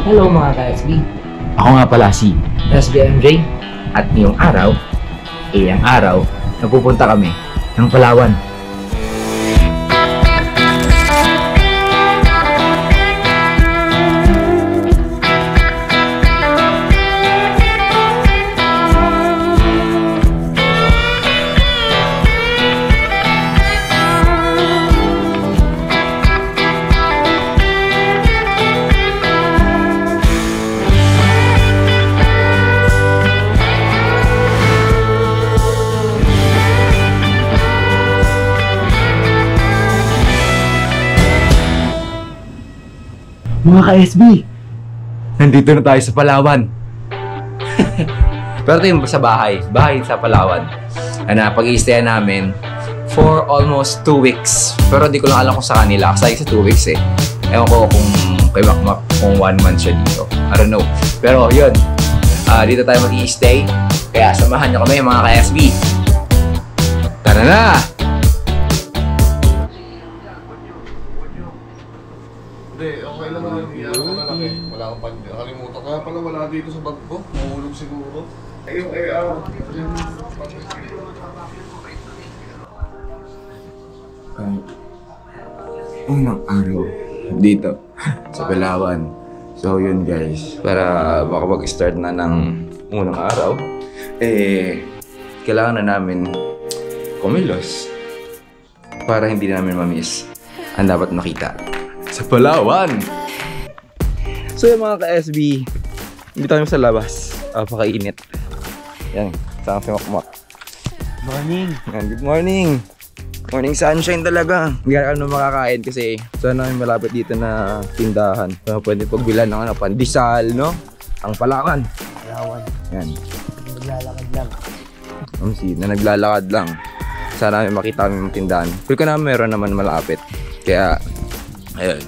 Hello mga ka-SB. Ako nga pala si SBMJ. at ngayong araw, ang araw, napupunta kami ng Palawan. Mga ka-SB, Nandito na tayo sa Palawan. Pero ito yung sa bahay sa Palawan. Pag-i-stayan namin for almost 2 weeks. Pero di ko lang alam kung sa kanila. Kasi sa 2 weeks eh. Ewan ko kung kay Makmak kung 1 month siya dito. I don't know. Pero yun, dito tayo mag-i-stay. Kaya samahan nyo kami mga ka-SB. Tara na! Hindi, okay lang naman. Wala akong pan. Nakalimutan. Kaya pala wala dito sa bag ko. Mahulog siguro. Yung AR. Unang araw dito sa Palawan. So yun guys, para makapag-start na ng unang araw, kailangan na namin kumilos para hindi namin ma-miss ang dapat makita sa Palawan. So yung mga ka-SB, dito kami sa labas. Pakainit. Yan, sama si Makmak. morning. Good morning. Morning sunshine talaga. Hindi ka naman makakain kasi sana may malapit dito na tindahan. So, pwede pagbilan ng pandesal, no? Ang Palawan. Palawan. Yan. Naglalakad lang. Na naglalakad lang. Sana may makita kami yung tindahan. Pero na meron naman malapit. Kaya, ayun.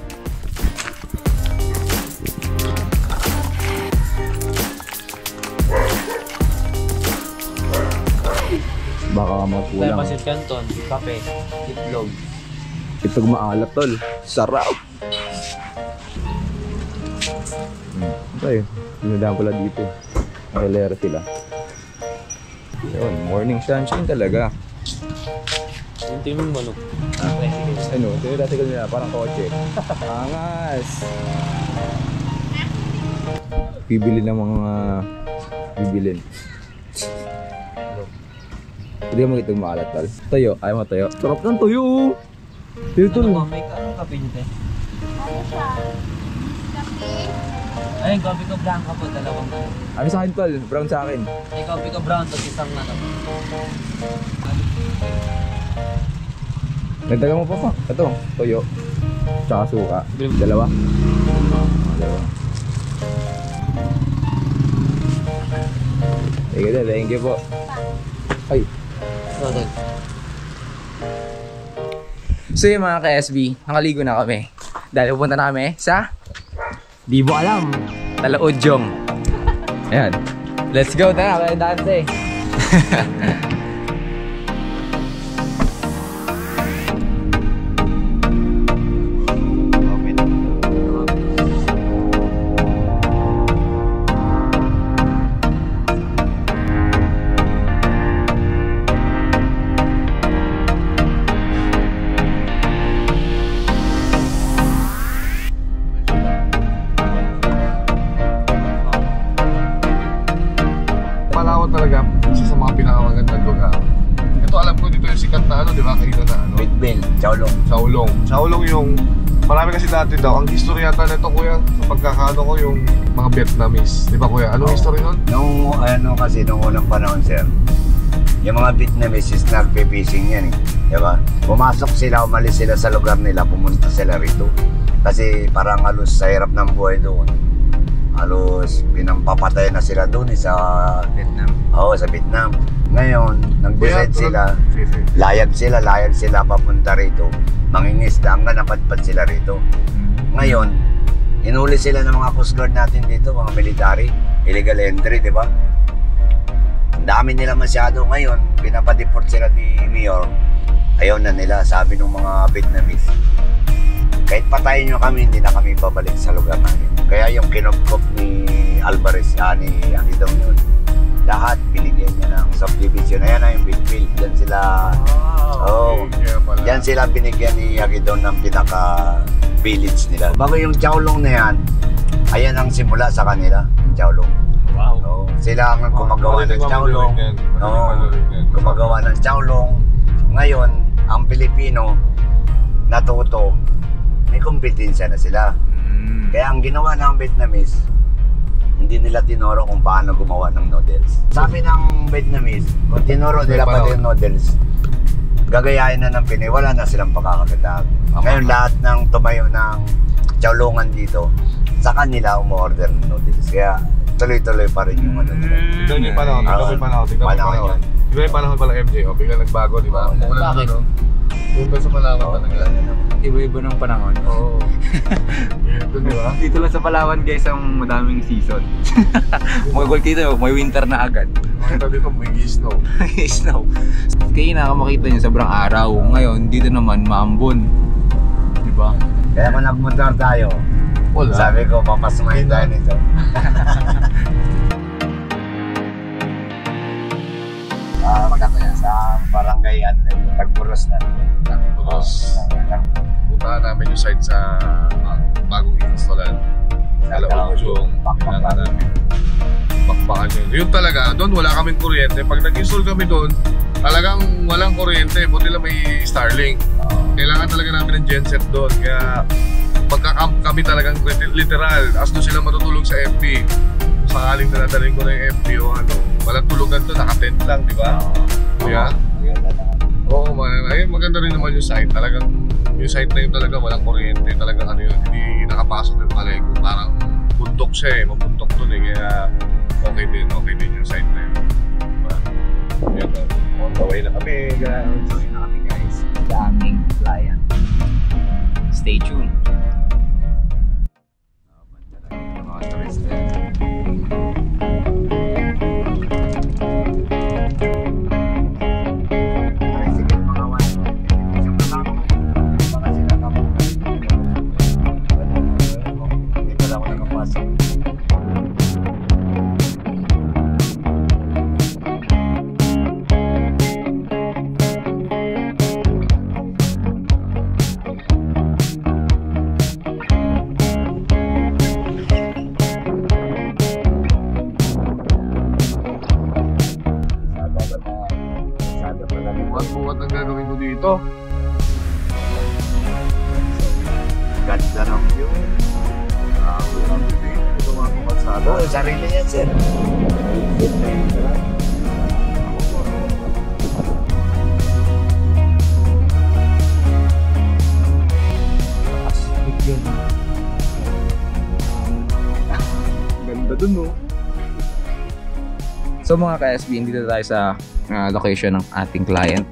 Baka mapulang. Pasit Canton, kape, itlog. Itog maalat tol. Sarap! Okay, dinadaan pala dito. Makalera sila. Yun, morning sunshine talaga. Yung timing manok. Ano, tinatagal nila parang kotse. Angas! Bibili ng mga bibilin. Hindi mo itong maalat tol. Tayo, ayaw mo tayo. Sarap ng tuyo! Dito tol. May anong kape nyo tayo? Ano siya? Kape? Ay, kape ko brown ka po, dalawang. Ano sa akin tol? Brown sa akin. Ay, kape ko brown, tapos isang ano. Nagdagan mo pa. Ito, tuyo. Tsaka suka. Dalawa. Dalawa. Thank you po. Ay. So yung mga ka-SB, nakaligo na kami. Dahil pupunta na kami sa di mo alam, Talaudyong. Ayan. Let's go, tara, kaya dance. Palawan talaga, isa sa mga pinakamagandang lugar. Ito alam ko dito yung sikat na ano, di ba? Kayo na ano? Bitbil, Chaolong. Chaolong. Chaolong yung, marami kasi dati daw. Ang history yata nito kuya, sa pagkakaano ko yung mga Vietnamese. Di ba kuya? Anong history nun? Nung unang panahon sir, yung mga Vietnamese is nagpe-fishing yan eh. Diba? Pumasok sila, umalis sila sa lugar nila, pumunta sila rito. Kasi parang halos sa hirap ng buhay doon. Halos pinampapatay na sila doon sa Vietnam. Oo, sa Vietnam. Ngayon, nag-decide sila, layag sila papunta rito. Mangingisda hanggang napadpad sila rito. Ngayon, inuli sila ng mga Coast Guard natin dito, mga military, illegal entry, di ba? Ang dami nila masyado ngayon, pinapadeport sila ni Mayor. Ayaw na nila, sabi ng mga Vietnamese. kahit patayin nyo kami, hindi na kami babalik sa lugar namin. Kaya yung kinupkop ni Alvarez, ni Aquidon yun, lahat binigyan niya ng subdivision. Ayan na yung big field. Diyan sila, diyan sila binigyan ni Aquidon ng pinaka-village nila. Bago yung Chaolong na yan, ayan ang simula sa kanila, yung Chaolong. Wow. Sila ang gumagawa ng Chaolong. Gumagawa ng Chaolong. Ngayon, ang Pilipino natuto, may kompetensya na sila. Kaya ang ginawa ng Vietnamese, hindi nila tinuro kung paano gumawa ng noodles. Sabi ng Vietnamese, kung tinuro nila pati yung noodles, gagayahin na ng Pinoy, wala na silang pagkakakitaan. Ngayon lahat ng tumayo ng Chaolongan dito, sa kanila umorder ng noodles. Kaya tuloy-tuloy pa rin yung ano nila. Tignan yung panahon, tignan yung panahon. Iba yung panahon pala MJ, bigla nagbago, di ba? Bakit? Doon ba sa Palawan talaga? Iba-iba ng panahon. Oo. Doon, di ba? Dito lang sa Palawan guys, ang madaming season. Magagol dito, may winter na agad. Makita dito, may snow. Snow. Kaya na makita niyo sobrang araw. Ngayon, dito naman maambon. Di ba? Kaya kung nagmotor tayo, Wala. sabi ko, papasumahin tayo nito. Sa barangay Tagpuros na. Tapos, puntahan namin yung site sa bagong installan. Alam mo yung kailangan namin bakbakan yun. Yun talaga, doon wala kaming kuryente. Pag nag-install kami doon, talagang walang kuryente. Buti lang may Starlink. Kailangan talaga namin ng genset doon. Kaya pagka-camp kami talagang literal. As doon sila matutulog sa FP. Sakaling nadadaling ko na yung FP o ano. Walang tulugan doon, naka-tent lang, di ba? Kaya? Oo, maganda rin naman yung site. Talagang, yung site na yun talaga walang kuryente. Talagang ano yun, hindi nakapasok yung palego. Parang bundok siya eh, mabundok doon eh. Kaya okay din yung site na yun. Diba? Yan, on the way na kami, guys. Sa aming client. Stay tuned. Mga tourist din. Buhat-buhat ang gagawin ko dito. Ganda ng view. Oo, sarili yan, sir. Ganda dun, no? So mga ka-SB, dito tayo sa location ng ating client.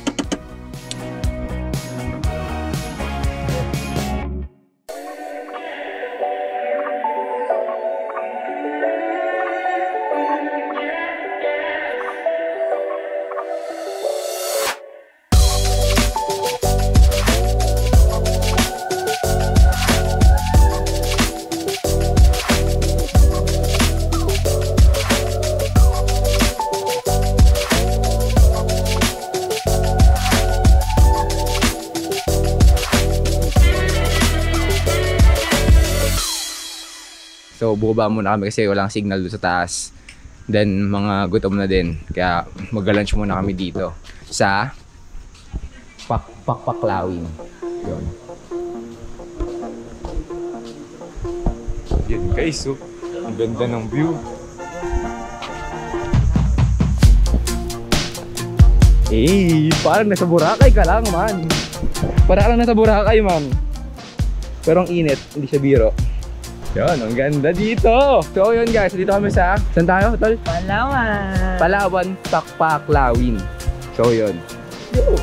So bubaba muna kami kasi walang signal doon sa taas. Then mga gutom na din. Kaya mag-lunch muna kami dito sa Pakpaklawin. Yun. Yan guys, oh. Ang ganda ng view. Eh, parang nasa Boracay ka lang, man. Parang nasa Boracay, man. Pero ang init, hindi siya biro. Yun, ang ganda dito. So yun guys, dito kami sa, saan tayo, tol? Palawan. Palawan, Pakpaklawin. So yun. Yo.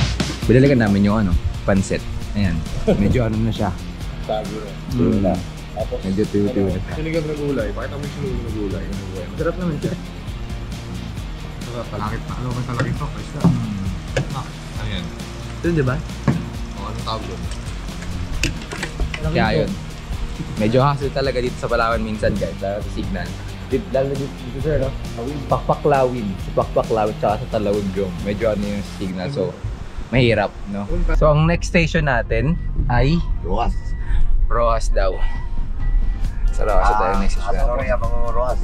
Binalikan namin yung ano, pansit. Ayan, medyo ano na siya. Sabi rin. Medyo tuyo-tuyo na siya. Sinigang na gulay. Bakit mo sinigang na gulay? Sarap naman siya. Talakit na. Ano ka talakit pa? Pwesta. Ano yan? Ito, di ba? O, anong tawag doon? Kaya yun. Medyo hassle talaga dito sa Palawan minsan guys, sa signal. Lalo dito sir, no? Pakpaklawin. Sa Pakpaklawin tsaka sa Talawagdong. Medyo ano yung signal, so mahirap, no? So ang next station natin ay Roas. Roas daw. Sa Roas tayo next station natin. Sorry, abang Roas.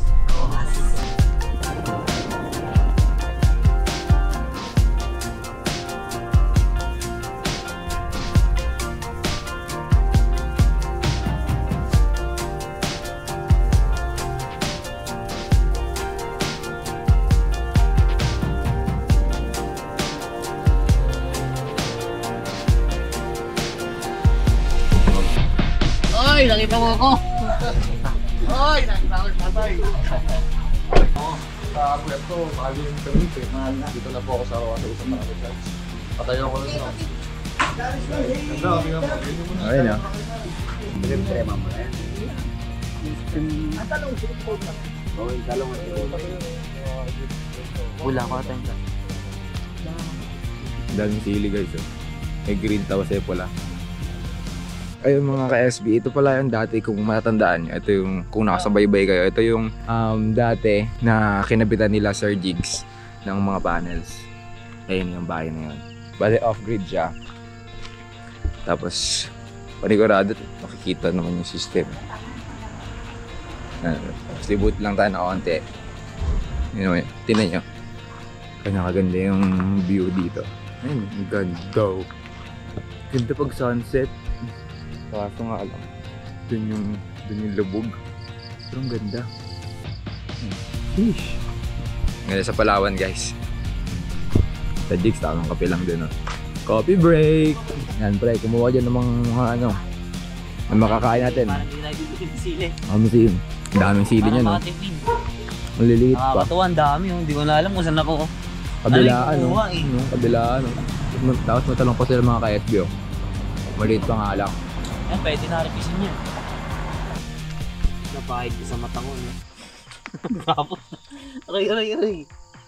Oy, nakita mo ako. Ay! Nakita ko yung tatay! Sa Puerto, bago yung permit eh. Dito na po ako sa Roas sa isang marami sites. Patayo ko lang sa Roas. Ganda, tingnan mo. Tingnan mo na. Okay na. Siyempre, mama na yan. Ang talong, sinipod na. Oo, yung talong. Wala ko natin. Daming sili guys. Oh. May green tapos ay pula. Ayun mga ka-SB, ito pala yung dati kung matatandaan nyo. Ito yung, kung nakasabaybay kayo, ito yung dati na kinabitan nila Sir Jigs ng mga panels. Ayun yung bahay na yun. Bale off-grid siya. Tapos, panigurado, makikita naman yung system. Tapos liboot lang tayo na konti. Yun, tinan nyo. Kanya-kaganda yung view dito. Ayun, ang ganda. Ganda pag sunset. Kaso nga alam, dun yung lubog. Pero ang ganda. Fish. Ngayon sa Palawan guys. Sa Jigs, tamang kape lang din. Coffee break! Yan pre, kumuha dyan ng mga ano, ang makakain natin. Parang hindi na ibibigay ng sili. Sili. Ang daming sili niya, no? Maliliit pa. Nakakatawa, ang dami. Hindi ko na alam kung saan ako. Kabilaan, no? Kuha, eh. Kabilaan, no? Tapos matalong pa sila mga ka-SB, oh. Maliit pa nga lang. Yan, pwede na revision yan. Napahid ko sa mata ko. Tapos, aray.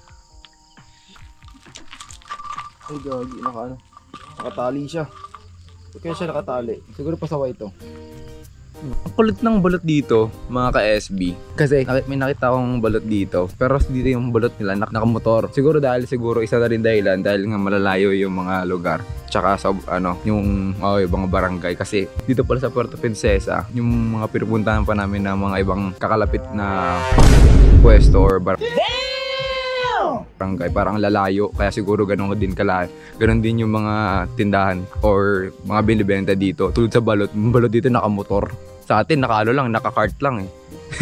Ay, gagi, nakatali siya. Kaya siya nakatali. Siguro pasaway ito. Ang kulit ng balot dito, mga ka-SB. Kasi may nakita akong balot dito. Pero dito yung balot nila, nakamotor. Siguro isa na rin dahilan dahil nga malalayo yung mga lugar. Tsaka sa yung ibang barangay. Kasi dito pala sa Puerto Princesa, yung mga pinupuntahan pa namin ng mga ibang kakalapit na pwesto or barangay, parang lalayo, kaya siguro ganun din yung mga tindahan or mga binibenta dito. Tulad sa balot dito nakamotor. Sa atin naka-cart lang eh.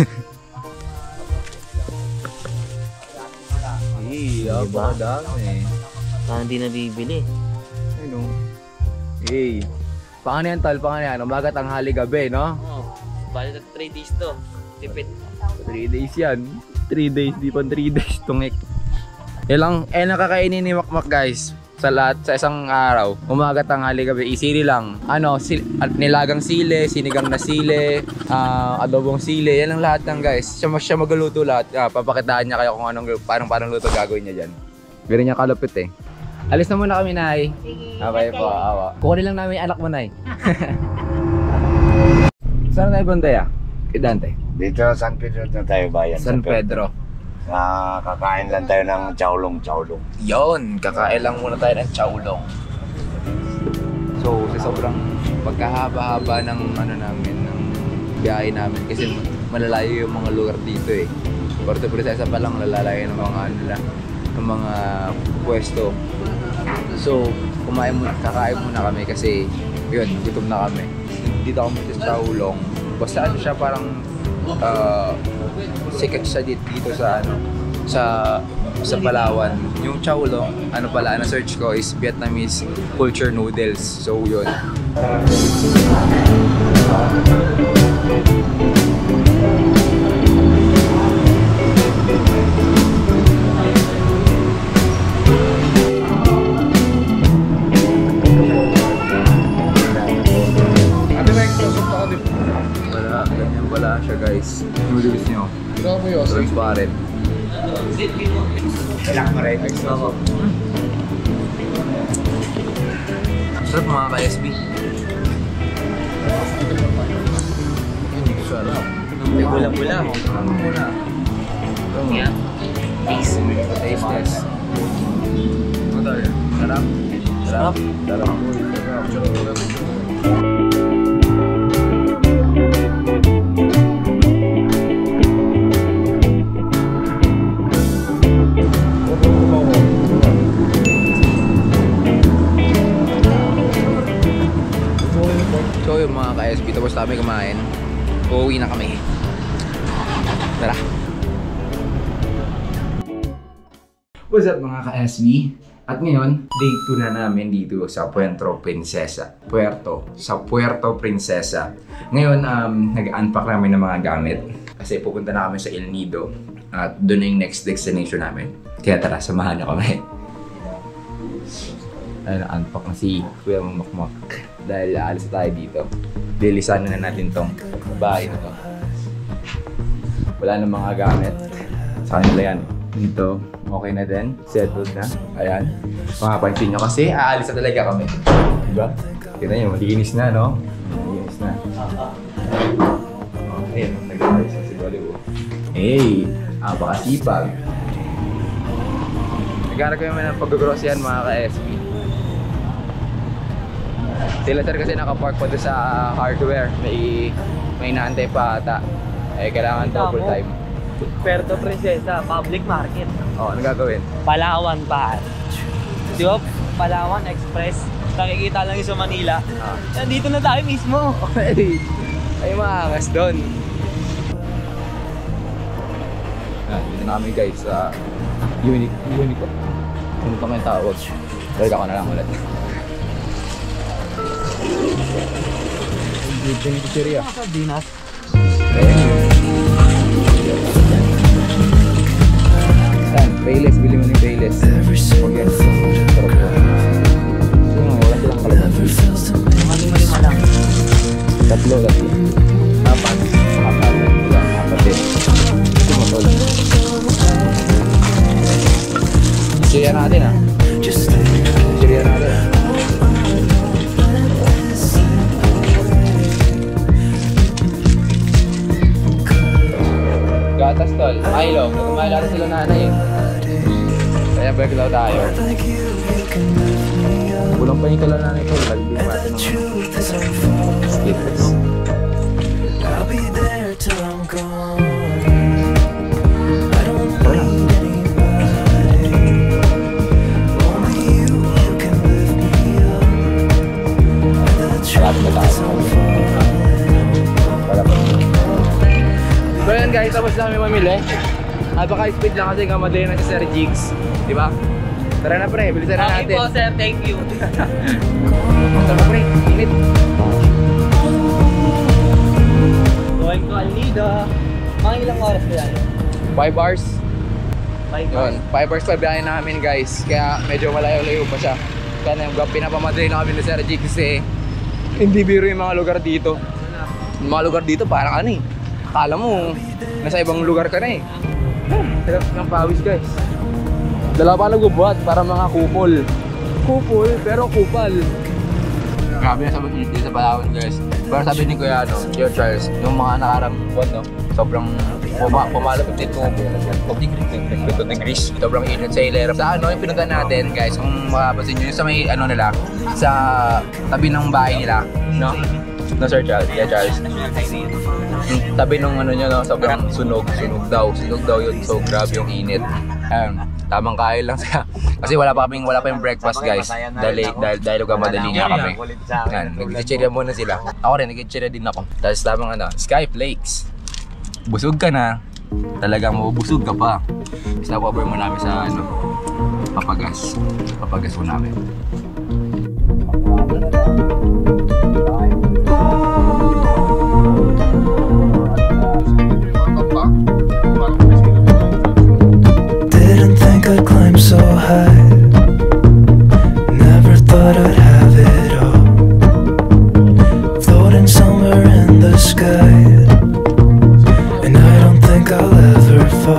Diba? Dami. Saan hindi nabibili? Ano? Paano yan tol? Paano yan? Umaga, tanghali, gabi, no? Oo. Bali na 3 days to. Tipid. 3 days yan. 3 days, di pa 3 days tungik. Yan nakakainin ni Makmak guys. Sa isang araw. Umaga, tanghali, gabi. Isili lang. Nilagang sili, sinigang na sili, adobong sili. Yan ang lahat ng guys. Siya magluto lahat. Papakitaan niya kayo kung paano luto gagawin niya dyan. Ganun niya kalupit eh. Alis na muna kami, Nay. Okay po, awa. Kukunin lang namin yung anak mo, Nay. Saan tayo banda? Kay Dante? Dito sa San Pedro na tayo bayan. San Pedro. Kakain lang tayo ng chowlong. Yon, kakain lang muna tayo ng chowlong. So, sa sobrang pagkahaba-haba ng ng biyahe namin kasi malalayo yung mga lugar dito eh. Puerto Princesa pa lang lalalayo ng mga pwesto. So, kakain muna kami kasi yun, gutom na kami. Dito kami sa chowlong. Basta siya parang sikat siya dito sa Palawan. Yung chowlong, search ko is Vietnamese culture noodles. So yun. Drinks pa rin. Kailangan mo rin. Sarap mga ka-SB. Sarap. Bula-bula. Muna. Yeah. Taste test. Sarap. Sarap. Sarap. So yung mga ka-SB, tapos kami kumain. Uuwi na kami. Tara. What's up mga ka-SB? At ngayon, day 2 na namin dito sa Puerto Princesa. Puerto Princesa. Ngayon, nag-unpack namin ng mga gamit. Kasi pupunta na kami sa El Nido. At doon na yung next destination namin. Kaya tara, samahan niyo kami. Ayun, na-unpack na si Kuya Makmak. Dahil aalis tayo dito. Lilisanin na natin tong bahay na to. Wala na mga gamit. Sa kanila yan. Dito, okay na din. Settled na. Ayan. Makapansin nyo kasi aalis na talaga kami. Diba? Kita nyo, malinis na, no? Malinis na. Ayan, nag-aalis na si Bollywood. Hey! Apakasipag. Naghanap kami ng pag-grocery mga ka-SB. Sila sir kasi nakapark pa doon sa hardware. May naantay pa ata. Eh, kailangan double time. Puerto Princesa, public market. Oh, ano gagawin? Palawan pa. Di ba? Palawan Express. Nakikita lang yung sa Manila. Nandito na tayo mismo. Okay. Ay, maangas doon. Dito na kami guys sa Unique. Ano pa kayong tawag? Balik ako na lang ulit. Dito yung pizzeria. Sardinas. Saan? Payless, bili mo ng Payless. Okay. Sarap po. Wala silang kalaban. Lima lang. Tatlo. Apat. Apat eh. Ito mo tol. Pizzeria natin ah. Pizzeria natin ah. Gatas tol, Milo. Nagmahal natin sila nanay eh. Kaya break daw tayo. Kulang pa yung kala nanay ko. Lagbi natin ng skittles. Sarap na tayo. So yun guys, tapos lang kami mamili. Napaka-speed lang kasi kamadali na si Sir Jigs. Diba? Tara na pre, bilisan na natin. Okay po sir, thank you. Tara na pre, init. Going to El Nido. Mga ilang oras ba yan? 5 hours. 5 Yun, 5 hours pa biyahe namin guys. Kaya medyo malayo-layo pa siya. Kaya pinapamadali na kami ni Sir Jigs kasi hindi biro yung mga lugar dito. Yung mga lugar dito parang ano eh. Akala mo, nasa ibang lugar ka na eh. Sarap ng pawis guys. Dalawa pa nagbubuhat para mga kupol. Kupol, pero kupal. Grabe na sa Palawan guys. Pero sabi ni Kuya Joe Charles, yung mga nakarang buwan no, sobrang pumalapit dito 50 degrees. Sobrang init sa hilera. Sa yung pinuntahan natin guys, kung makapansin nyo, sa may nila, sa tabi ng bahay nila, no? No Sir Charles, yeah Charles. Tabi nung nyo no, sobrang sunog daw yun. So grabe yung init. Tamang kain lang siya. Kasi wala pa yung breakfast guys. Dahil madali nga kami. Nag-chichirya muna sila. Ako rin, nag-chichirya din ako. Tapos tamang Sky Flakes. Busog ka na. Talagang mabubusog ka pa. Basta cover mo namin sa papagas. Papagas mo namin. Didn't think I'd climb so high. Never thought I'd have it all. Floating somewhere in the sky. And I don't think I'll ever fall.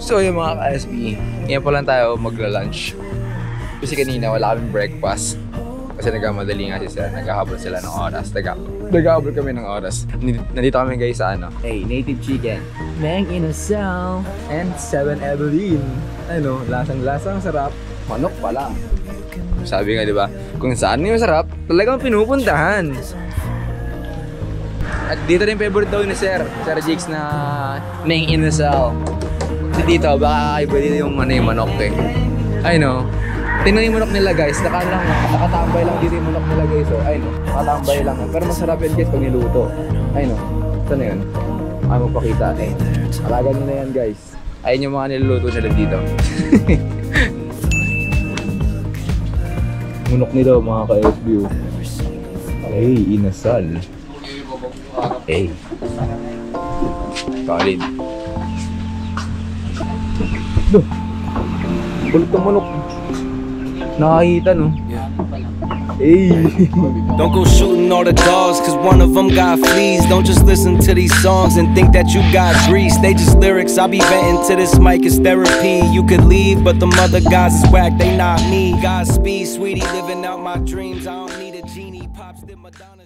So yung mga ka-SB, ngayon pa lang tayo magla-lunch. Kasi kanina wala kaming breakfast. Kasi nagkamadali nga si Sir, naghahabol sila ng oras. Naghahabol kami ng oras. Nandito kami guys sa ano? Hey, Native Chicken. Mang Inasal and 7-Evelyn. Ano, lasang-lasang sarap. Manok pa lang. Sabi nga, di ba? Kung saan yung sarap, talagang pinupuntahan. At dito rin favorite daw ni Sir Jigs na Mang Inasal. Dito, baka iba dito yung manok eh. I know. Tingnan yung manok nila guys, nakatambay lang dito yung manok nila guys. So, I know, nakatambay lang. Pero masarap yan guys pag niluto. I know. Saan na yun? Ay, magpakita eh. Alaga nyo na yan guys. Ayun yung mga niluluto nila dito. Manok nila mga ka-SB. Hey, inasal. Hey. Solid. Duh. Kulit ng manok. Nakakita no? Hey. Don't go shooting all the dogs, cause one of them got fleas. Don't just listen to these songs and think that you got grease. They just lyrics, I be venting to this mic, it's therapy. You could leave, but them other guys is whack, they not me. Godspeed, sweetie, living out my dreams. I don't need a genie, pops did Madonna.